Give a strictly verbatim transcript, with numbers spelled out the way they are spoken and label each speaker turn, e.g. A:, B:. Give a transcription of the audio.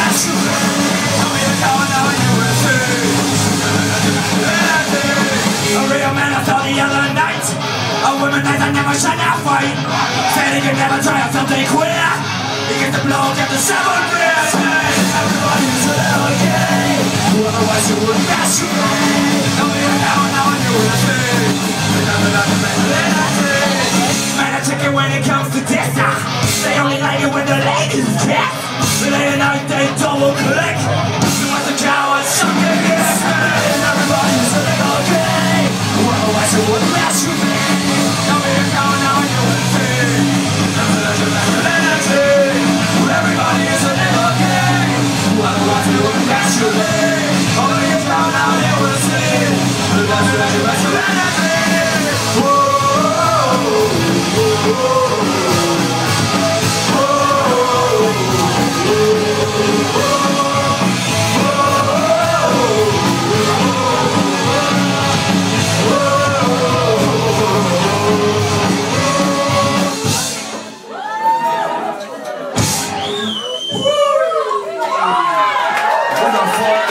A: Said he could never try out something queer. He gets the blow, get the seven beers. Everybody's a little gay. Otherwise you wouldn't pass your way. Don't be a now and now and you will see. Man, I check it when it comes to this. They only like it when the ladies kiss. Late at night they double click. You want the coward, something is and everybody's a little gay. Otherwise you wouldn't pass your way. Don't be a coward now and you will see. Everybody is a little gay. Otherwise you wouldn't pass your way. Only a coward now and you will see.
B: Wonderful.